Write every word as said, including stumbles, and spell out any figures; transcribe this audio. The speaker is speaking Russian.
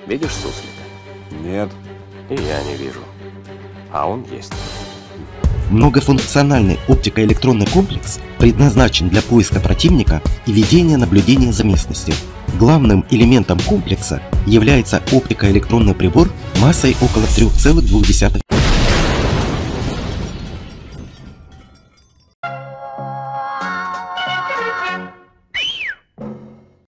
Видишь суслика? Нет. И я не вижу. А он есть. Многофункциональный оптико-электронный комплекс предназначен для поиска противника и ведения наблюдения за местностью. Главным элементом комплекса является оптико-электронный прибор массой около трёх целых двух десятых